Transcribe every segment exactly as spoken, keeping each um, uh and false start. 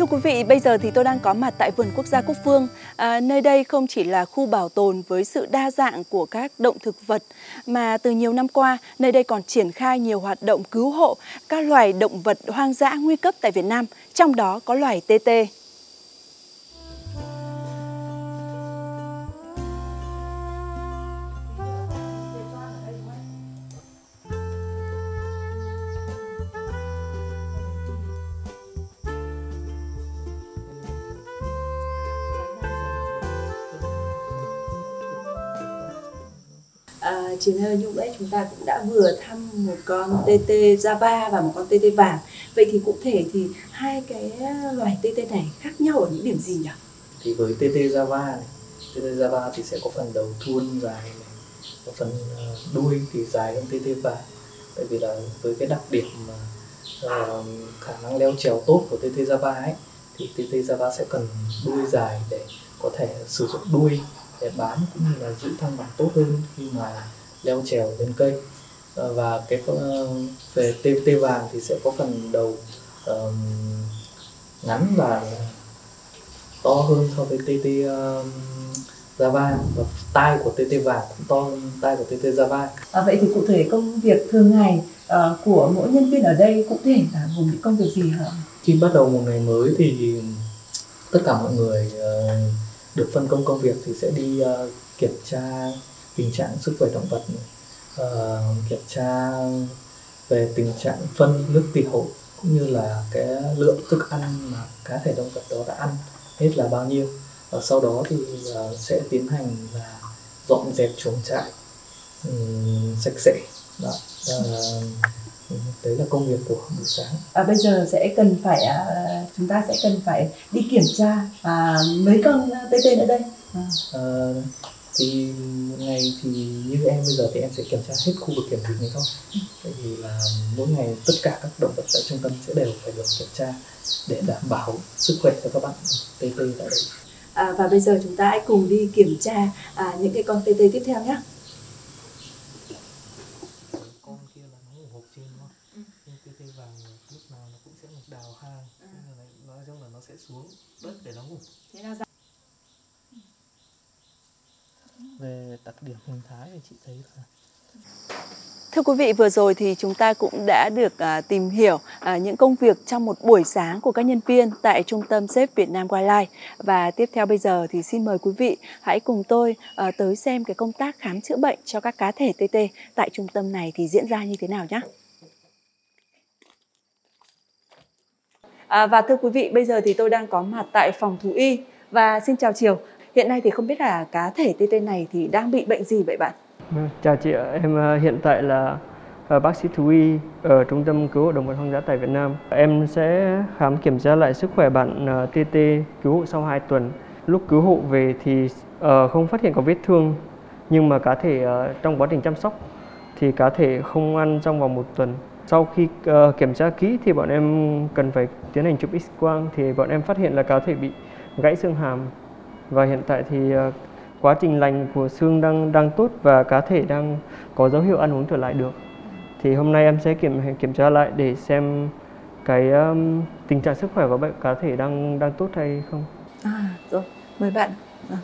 Thưa quý vị, bây giờ thì tôi đang có mặt tại vườn quốc gia Cúc Phương. À, nơi đây không chỉ là khu bảo tồn với sự đa dạng của các động thực vật, mà từ nhiều năm qua, nơi đây còn triển khai nhiều hoạt động cứu hộ các loài động vật hoang dã nguy cấp tại Việt Nam, trong đó có loài tê tê. À, Chiến ơi, lúc nãy chúng ta cũng đã vừa thăm một con tê tê Java và một con tê tê vàng. Vậy thì cụ thể thì hai cái loài tê tê này khác nhau ở những điểm gì nhỉ? Thì với tê tê Java này, tê tê Java thì sẽ có phần đầu thuôn dài này, có phần đuôi thì dài hơn tê tê vàng. Tại vì là với cái đặc điểm mà uh, khả năng leo trèo tốt của tê tê Java ấy, thì tê tê Java sẽ cần đuôi dài để có thể sử dụng đuôi để bám cũng như là giữ thăng bằng tốt hơn khi mà leo trèo lên cây. Và cái về tê tê vàng thì sẽ có phần đầu uh, ngắn và to hơn so với tê tê uh, Java, và tai của tê tê vàng cũng to hơn tai của tê tê Java. À, vậy thì cụ thể công việc thường ngày uh, của mỗi nhân viên ở đây cụ thể là gồm những công việc gì hả? Khi bắt đầu một ngày mới thì tất cả mọi người uh, được phân công công việc thì sẽ đi uh, kiểm tra tình trạng sức khỏe động vật, uh, kiểm tra về tình trạng phân, nước tiểu cũng như là cái lượng thức ăn mà cá thể động vật đó đã ăn hết là bao nhiêu. Và sau đó thì uh, sẽ tiến hành là dọn dẹp chuồng trại um, sạch sẽ. Đó. Uh, đấy là công việc của buổi sáng. À, bây giờ sẽ cần phải uh, chúng ta sẽ cần phải đi kiểm tra uh, mấy con tê tê nữa đây. À. Uh, thì một ngày thì như em bây giờ thì em sẽ kiểm tra hết khu vực kiểm dịch này thôi. Tại vì là mỗi ngày tất cả các động vật tại trung tâm sẽ đều phải được kiểm tra để đảm bảo sức khỏe cho các bạn tê tê tại đây. À, và bây giờ chúng ta hãy cùng đi kiểm tra à, những cái con tê tê tiếp theo nhé. Con kia là nó ngủ hộp trên đúng không? Ừ. Nhưng tê tê vàng lúc nào nó cũng sẽ đào hang, ừ. Nói chung là nó sẽ xuống đất để nó ngủ. Thế là ra... Về đặc điểm hình thái thì chị thấy là... Thưa quý vị, vừa rồi thì chúng ta cũng đã được à, tìm hiểu à, những công việc trong một buổi sáng của các nhân viên tại Trung tâm Save Vietnam Wildlife. Và tiếp theo bây giờ thì xin mời quý vị hãy cùng tôi à, tới xem cái công tác khám chữa bệnh cho các cá thể tê tê tại trung tâm này thì diễn ra như thế nào nhé. À, và thưa quý vị, bây giờ thì tôi đang có mặt tại phòng thú y và xin chào Triều. Hiện nay thì không biết là cá thể tê tê này thì đang bị bệnh gì vậy bạn? Chào chị ạ, em hiện tại là bác sĩ thú y ở Trung tâm Cứu hộ Động vật Hoang dã tại Việt Nam. Em sẽ khám kiểm tra lại sức khỏe bạn tê tê cứu hộ sau hai tuần. Lúc cứu hộ về thì không phát hiện có vết thương, nhưng mà cá thể trong quá trình chăm sóc thì cá thể không ăn trong vòng một tuần. Sau khi kiểm tra kỹ thì bọn em cần phải tiến hành chụp X-quang, thì bọn em phát hiện là cá thể bị gãy xương hàm. Và hiện tại thì quá trình lành của xương đang đang tốt và cá thể đang có dấu hiệu ăn uống trở lại được. Thì hôm nay em sẽ kiểm kiểm tra lại để xem cái um, tình trạng sức khỏe của bệnh cá thể đang đang tốt hay không. À, rồi, mời bạn. À.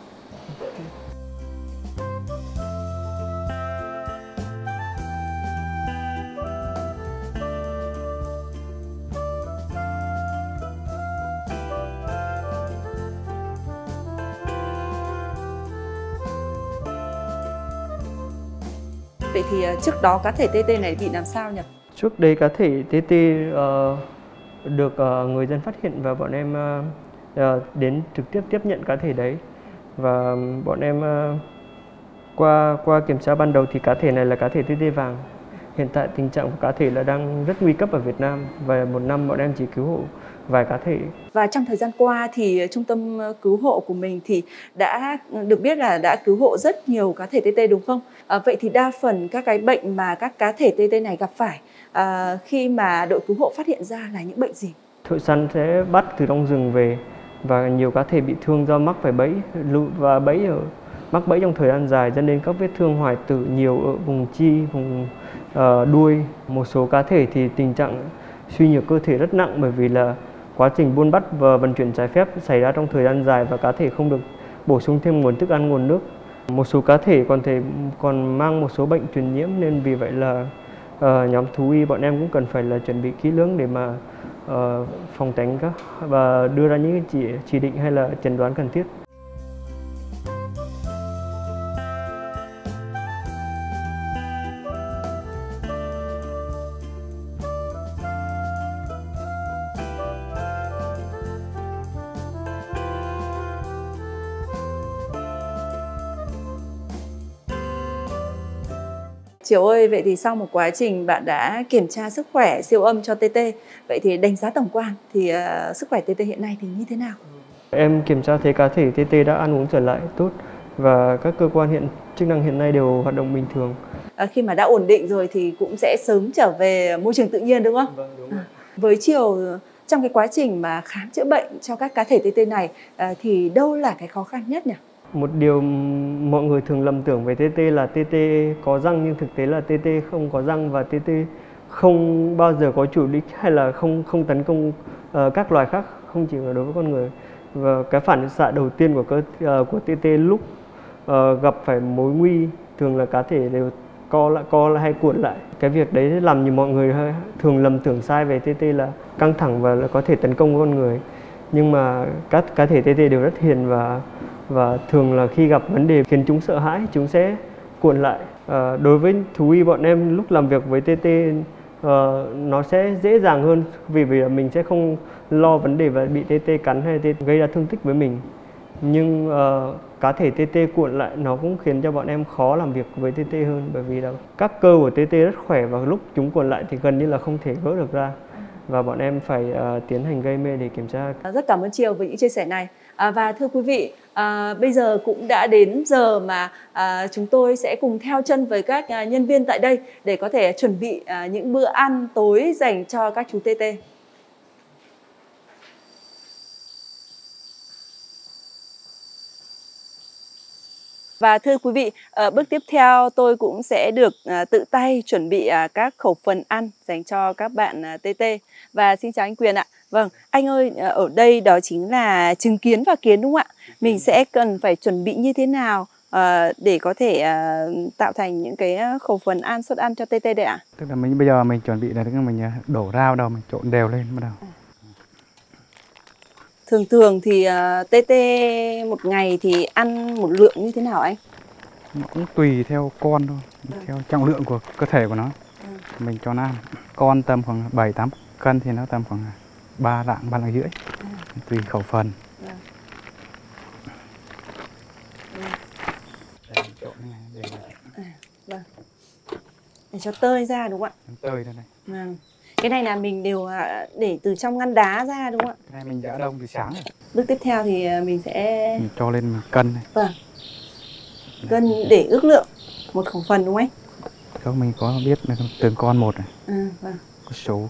Vậy thì trước đó cá thể tê tê này bị làm sao nhỉ? Trước đây cá thể tê tê uh, được uh, người dân phát hiện và bọn em uh, uh, đến trực tiếp tiếp nhận cá thể đấy. Và bọn em uh, qua qua kiểm tra ban đầu thì cá thể này là cá thể tê tê vàng. Hiện tại tình trạng của cá thể là đang rất nguy cấp ở Việt Nam và một năm bọn em chỉ cứu hộ vài cá thể. Và trong thời gian qua thì trung tâm cứu hộ của mình thì đã được biết là đã cứu hộ rất nhiều cá thể tê tê đúng không? À, vậy thì đa phần các cái bệnh mà các cá thể tê tê này gặp phải à, khi mà đội cứu hộ phát hiện ra là những bệnh gì? Thợ săn sẽ bắt từ trong rừng về và nhiều cá thể bị thương do mắc phải bẫy và bẫy ở mắc bẫy trong thời gian dài dẫn đến các vết thương hoại tử nhiều ở vùng chi, vùng uh, đuôi. Một số cá thể thì tình trạng suy nhược cơ thể rất nặng bởi vì là quá trình buôn bắt và vận chuyển trái phép xảy ra trong thời gian dài và cá thể không được bổ sung thêm nguồn thức ăn, nguồn nước. Một số cá thể còn thể còn mang một số bệnh truyền nhiễm, nên vì vậy là uh, nhóm thú y bọn em cũng cần phải là chuẩn bị kỹ lưỡng để mà uh, phòng tránh các và đưa ra những chỉ chỉ định hay là chẩn đoán cần thiết. Chiều ơi, vậy thì sau một quá trình bạn đã kiểm tra sức khỏe siêu âm cho tê tê, vậy thì đánh giá tổng quan thì uh, sức khỏe tê tê hiện nay thì như thế nào? Em kiểm tra thấy cá thể tê tê đã ăn uống trở lại tốt và các cơ quan hiện chức năng hiện nay đều hoạt động bình thường. À, khi mà đã ổn định rồi thì cũng sẽ sớm trở về môi trường tự nhiên đúng không? Vâng, đúng. À, với Chiều, trong cái quá trình mà khám chữa bệnh cho các cá thể tê tê này uh, thì đâu là cái khó khăn nhất nhỉ? Một điều mọi người thường lầm tưởng về tê tê là tê tê có răng, nhưng thực tế là tê tê không có răng và tê tê không bao giờ có chủ đích hay là không không tấn công uh, các loài khác, không chỉ là đối với con người. Và cái phản xạ đầu tiên của cơ uh, của tê tê lúc uh, gặp phải mối nguy thường là cá thể đều co lại co lại hay cuộn lại. Cái việc đấy làm như mọi người thường lầm tưởng sai về tê tê là căng thẳng và là có thể tấn công con người. Nhưng mà các cá thể tê tê đều rất hiền và và thường là khi gặp vấn đề khiến chúng sợ hãi, chúng sẽ cuộn lại. À, đối với thú y bọn em lúc làm việc với tê tê uh, nó sẽ dễ dàng hơn vì vì mình sẽ không lo vấn đề và bị tê tê cắn hay tê tê gây ra thương tích với mình. Nhưng uh, cá thể tê tê cuộn lại nó cũng khiến cho bọn em khó làm việc với tê tê hơn, bởi vì là các cơ của tê tê rất khỏe và lúc chúng cuộn lại thì gần như là không thể gỡ được ra. Và bọn em phải uh, tiến hành gây mê để kiểm tra. Rất cảm ơn Chiều với những chia sẻ này. À, và thưa quý vị, à, bây giờ cũng đã đến giờ mà à, chúng tôi sẽ cùng theo chân với các à, nhân viên tại đây để có thể chuẩn bị à, những bữa ăn tối dành cho các chú tê tê. Và thưa quý vị, bước tiếp theo tôi cũng sẽ được tự tay chuẩn bị các khẩu phần ăn dành cho các bạn tê tê. Và xin chào anh Quyền ạ. Vâng, anh ơi, ở đây đó chính là trứng kiến và kiến đúng không ạ? Mình sẽ cần phải chuẩn bị như thế nào để có thể tạo thành những cái khẩu phần ăn, suất ăn cho tê tê đây ạ? Tức là mình bây giờ mình chuẩn bị là mình đổ rau đầu, mình trộn đều lên bắt đầu. Thường thường thì uh, tê tê một ngày thì ăn một lượng như thế nào anh? Nó cũng tùy theo con thôi, ừ. theo trọng lượng của cơ thể của nó. Ừ. Mình cho nó ăn. Con tầm khoảng bảy tám cân thì nó tầm khoảng ba lạng, ba lạng rưỡi. Ừ. Tùy khẩu phần. Ừ. Ừ. Đây, trộn này, để... À, vâng. Để cho tơi ra đúng không ạ? Tơi ra đây. Vâng. Cái này là mình đều để từ trong ngăn đá ra đúng không ạ? Cái này mình đã đông từ sáng rồi. Bước tiếp theo thì mình sẽ mình cho lên mình cân này. Vâng. Cân để ước lượng một khẩu phần đúng không anh? Không, mình có biết là từng con một này. À, vâng. Có số.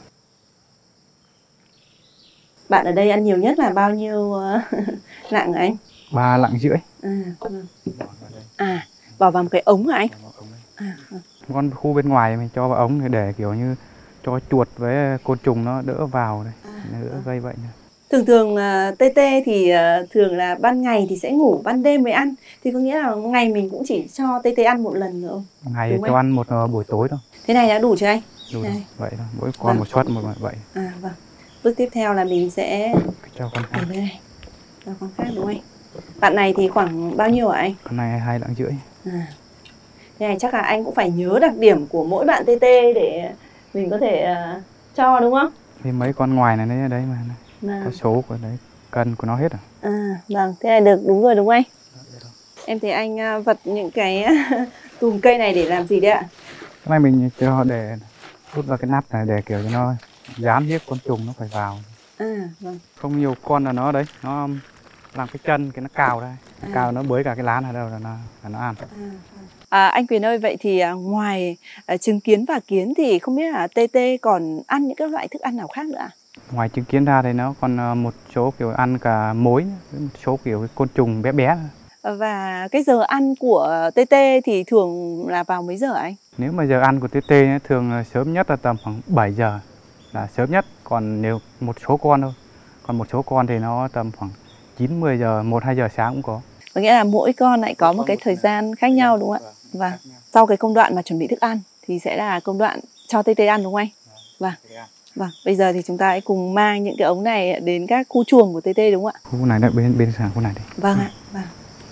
Bạn ở đây ăn nhiều nhất là bao nhiêu lạng hả anh? Ba lạng rưỡi. À, vâng. À, bỏ vào một cái ống hả anh? À, vâng. Con khu bên ngoài mình cho vào ống để kiểu như cho chuột với côn trùng nó đỡ vào này, à, đỡ gây bệnh. Thường thường uh, tê tê thì uh, thường là ban ngày thì sẽ ngủ, ban đêm mới ăn. Thì có nghĩa là ngày mình cũng chỉ cho tê tê ăn một lần nữa không? Ngày đúng cho anh? Ăn một uh, buổi tối thôi. Thế này đã đủ chưa anh? Đủ rồi. Vậy thôi, mỗi con vâng. một suất một vậy. À vâng. Bước tiếp theo là mình sẽ cho con khác. Đây này. Cho con khác đúng không anh? Bạn này thì khoảng bao nhiêu hả anh? Con này hai lạng rưỡi. À. Thế này chắc là anh cũng phải nhớ đặc điểm của mỗi bạn tê tê để mình có thể uh, cho đúng không? Thì mấy con ngoài này đấy, đấy mà vâng. Có số của đấy, cân của nó hết rồi. À vâng, thế là được đúng rồi đúng không anh? Được. Em thấy anh uh, vật những cái tùm cây này để làm gì đấy ạ? Cái này mình cho để hút vào cái nắp này để kiểu cho nó dán hiếp con trùng nó phải vào. À vâng. Không nhiều con là nó đấy, nó làm cái chân cái nó cào đây, à. Cào nó bới cả cái lá này đâu là nó là nó ăn. À, à, anh Quyền ơi, vậy thì à, ngoài à, trứng kiến và kiến thì không biết là tê tê còn ăn những các loại thức ăn nào khác nữa ạ? Ngoài trứng kiến ra thì nó còn một số kiểu ăn cả mối, một số kiểu côn trùng bé bé. Và cái giờ ăn của tê tê thì thường là vào mấy giờ anh? Nếu mà giờ ăn của tê tê thường sớm nhất là tầm khoảng bảy giờ là sớm nhất, còn nếu một số con thôi Còn một số con thì nó tầm khoảng chín mười giờ, một hai giờ sáng cũng có. Có nghĩa là mỗi con lại có một cái thời gian khác nhau đúng không ạ? Và sau cái công đoạn mà chuẩn bị thức ăn thì sẽ là công đoạn cho tê tê ăn đúng không anh? Vâng. Vâng, bây giờ thì chúng ta hãy cùng mang những cái ống này đến các khu chuồng của tê tê đúng không ạ? Khu này đấy, bên bên sang khu này đi. Vâng ạ. Vâng.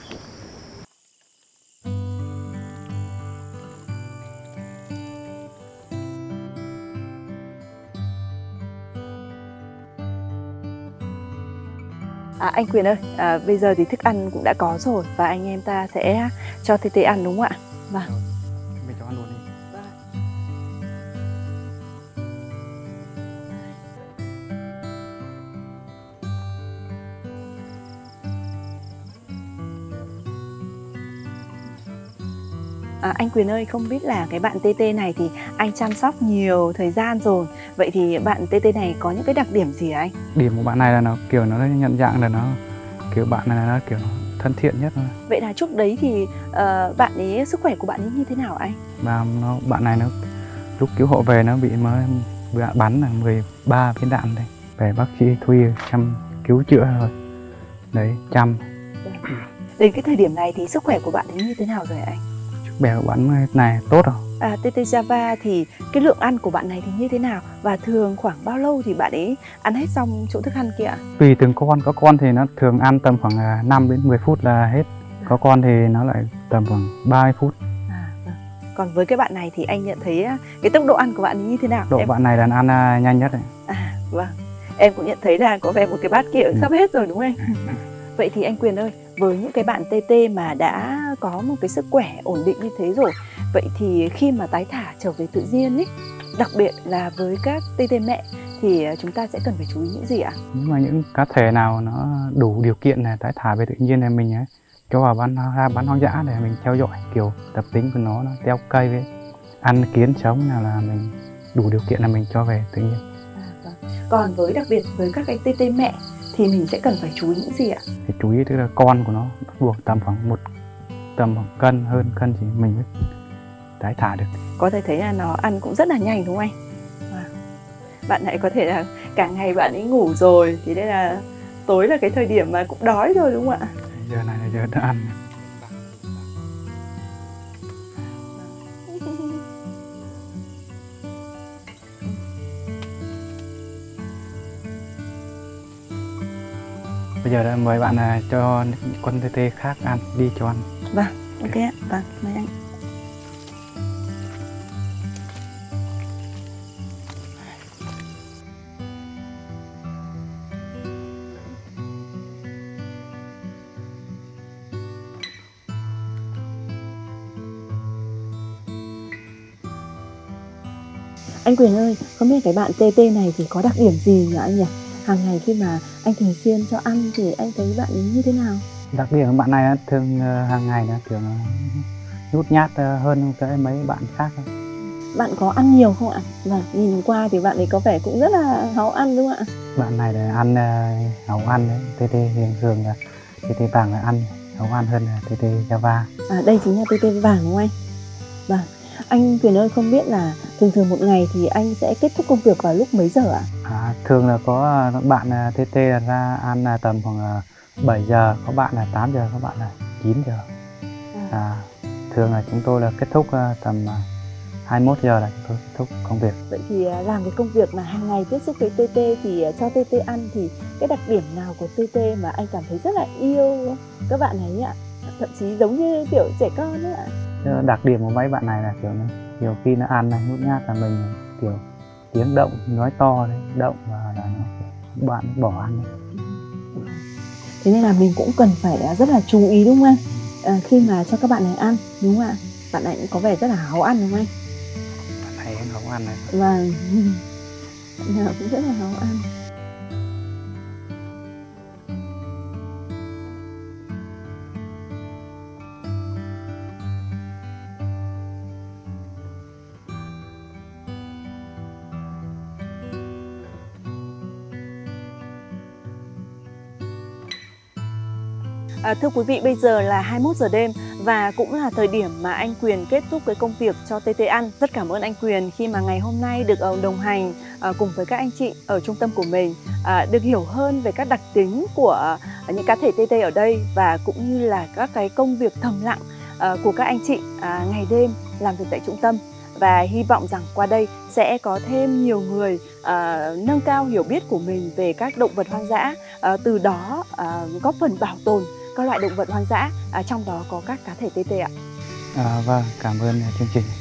À, anh Quyền ơi, à, bây giờ thì thức ăn cũng đã có rồi và anh em ta sẽ cho tê tê ăn đúng không ạ? Vâng. Mình cho ăn luôn đi. Vâng. À, anh Quyền ơi, không biết là cái bạn tê tê này thì anh chăm sóc nhiều thời gian rồi. Vậy thì bạn tê tê này có những cái đặc điểm gì hả anh? Điểm của bạn này là nó kiểu nó nhận dạng là nó kiểu bạn này nó kiểu nó thân thiện nhất thôi. Vậy là trước đấy thì uh, bạn ấy sức khỏe của bạn ấy như thế nào anh? Và nó bạn này nó lúc cứu hộ về nó bị mới bắn là mười ba viên đạn đây. Về bác sĩ Thuy chăm cứu chữa rồi. Đấy, chăm. Đến cái thời điểm này thì sức khỏe của bạn ấy như thế nào rồi anh? Sức khỏe của bạn này tốt rồi. À, tê tê Java thì cái lượng ăn của bạn này thì như thế nào? Và thường khoảng bao lâu thì bạn ấy ăn hết xong chỗ thức ăn kia ạ? Tùy từng con, có con thì nó thường ăn tầm khoảng năm đến mười phút là hết. Có con thì nó lại tầm khoảng ba mươi phút. À, vâng. Còn với cái bạn này thì anh nhận thấy cái tốc độ ăn của bạn ấy như thế nào? Độ em... bạn này là ăn nhanh nhất đấy. À, vâng. Em cũng nhận thấy là có vẻ một cái bát kia sắp hết rồi đúng không anh? Vậy thì anh Quyền ơi, với những cái bạn tê tê mà đã có một cái sức khỏe ổn định như thế rồi, vậy thì khi mà tái thả trở về tự nhiên ấy, đặc biệt là với các tê tê mẹ thì chúng ta sẽ cần phải chú ý những gì ạ? Nếu mà những cá thể nào nó đủ điều kiện này tái thả về tự nhiên này mình ấy, cho vào bán ra bán hoang dã để mình theo dõi kiểu tập tính của nó, nó leo cây với ăn kiến sống nào là mình đủ điều kiện là mình cho về tự nhiên. À, vâng. Còn với đặc biệt với các cái tê tê mẹ thì mình sẽ cần phải chú ý những gì ạ? Thì chú ý tức là con của nó bắt buộc tầm khoảng một tầm khoảng cân hơn cân thì mình mới tái thả được. Có thể thấy là nó ăn cũng rất là nhanh đúng không anh? À, bạn này có thể là cả ngày bạn ấy ngủ rồi thì đây là tối là cái thời điểm mà cũng đói rồi đúng không ạ? Giờ này là giờ đã ăn. Bây giờ mời bạn là cho con tê tê khác ăn, đi cho ăn. Vâng, ok ạ, vâng, mời anh. Anh Quyền ơi, không biết cái bạn tê tê này thì có đặc điểm gì nhỉ anh nhỉ? Hàng ngày khi mà anh thường xuyên cho ăn thì anh thấy bạn ấy như thế nào? Đặc điểm của bạn này thường uh, hàng ngày là thường nhút nhát uh, hơn cái mấy bạn khác. Bạn có ăn nhiều không ạ? Vâng, nhìn qua thì bạn ấy có vẻ cũng rất là háu ăn đúng không ạ? Bạn này là ăn uh, háu ăn đấy, tê tê thường thường là tê tê vàng là ăn háu ăn hơn là tê tê Java. À, đây chính là tê tê vàng đúng không anh? Vâng. Anh Quyền ơi, không biết là thường thường một ngày thì anh sẽ kết thúc công việc vào lúc mấy giờ ạ? À, thường là có bạn tê tê ra ăn là tầm khoảng bảy giờ, có bạn là tám giờ, có bạn là chín giờ. À, thường là chúng tôi là kết thúc tầm hai mươi mốt giờ là chúng tôi kết thúc công việc. Vậy thì làm cái công việc mà hàng ngày tiếp xúc với tê tê thì cho tê tê ăn thì cái đặc điểm nào của tê tê mà anh cảm thấy rất là yêu các bạn ấy ạ? Thậm chí giống như kiểu trẻ con ấy ạ. Đặc điểm của mấy bạn này là kiểu nhiều khi nó ăn này nhút nhát là mình kiểu tiếng động nói to đấy, động và là nó bạn bỏ ăn đấy. Thế nên là mình cũng cần phải rất là chú ý đúng không anh? À, khi mà cho các bạn này ăn đúng không ạ? Bạn này cũng có vẻ rất là háu ăn đúng không anh? Bạn này háu ăn này. Vâng, bạn nào cũng rất là háu ăn. À, thưa quý vị, bây giờ là hai mươi mốt giờ đêm và cũng là thời điểm mà anh Quyền kết thúc cái công việc cho tê tê ăn. Rất cảm ơn anh Quyền khi mà ngày hôm nay được đồng hành cùng với các anh chị ở trung tâm của mình, được hiểu hơn về các đặc tính của những cá thể tê tê ở đây và cũng như là các cái công việc thầm lặng của các anh chị ngày đêm làm việc tại trung tâm. Và hy vọng rằng qua đây sẽ có thêm nhiều người uh, nâng cao hiểu biết của mình về các động vật hoang dã, uh, từ đó uh, góp phần bảo tồn các loại động vật hoang dã, uh, trong đó có các cá thể tê tê ạ. À, vâng, cảm ơn chương trình.